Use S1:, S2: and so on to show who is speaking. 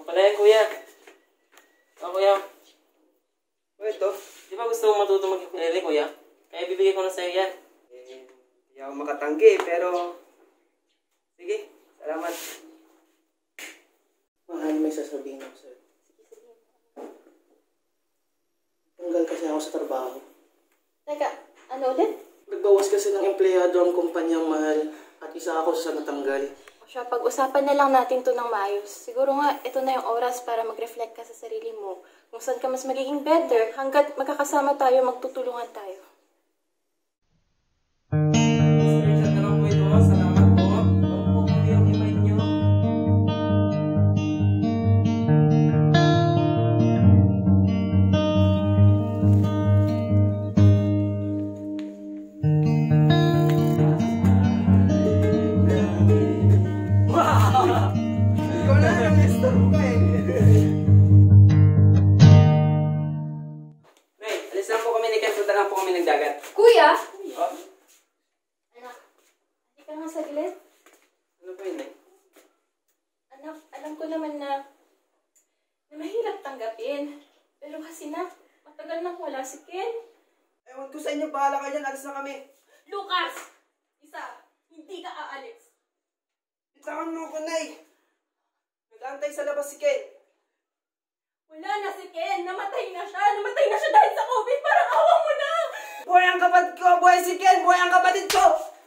S1: pala yan, kuya. Kuya.
S2: Ito?
S1: Di ba gusto mo matuto mag-ukulele, kuya? Kaya bibigay ko na sa'yo yan.
S2: Hindi ako makatanggi, pero... Sige, salamat.
S3: Mahal, may sasabihin ako sa'yo. Tanggal kasi ako sa trabaho.
S4: Teka, ano ulit?
S3: Nagbawas kasi ng empleyado ang kumpanyang Mahal at isa ako sa natanggal.
S4: O siya, pag-usapan na lang natin to ng maayos. Siguro nga, ito na yung oras para mag-reflect ka sa sarili mo. Kung saan ka mas magiging better, hanggat magkakasama tayo, magtutulungan tayo.
S1: Screenshot na lang po ito. Salamat po. Huwag po kami yung email nyo.
S2: Ikaw na yung mister ko eh.
S1: Nay, alis lang po kami ni Ken. Punta lang po kami ng dagat.
S4: Kuya!
S1: Oh?
S4: Anak, hindi ka nga saglit.
S1: Ano po yun, Nay?
S4: Anak, alam ko naman na mahirap tanggapin. Pero kasi na, matagal nang wala si Ken.
S2: Ewan ko sa inyo, bahala ka dyan, alis na kami.
S4: Lucas! Isa, hindi ka aalis.
S2: Bitawan mo ko, Nay. Nag-aantay sa labas si Ken.
S4: Wala na si Ken! Namatay na siya! Namatay na siya dahil sa COVID! Parang awa mo na!
S2: Buhay ang kapatid ko! Buhay si Ken! Buhay ang kapatid ko!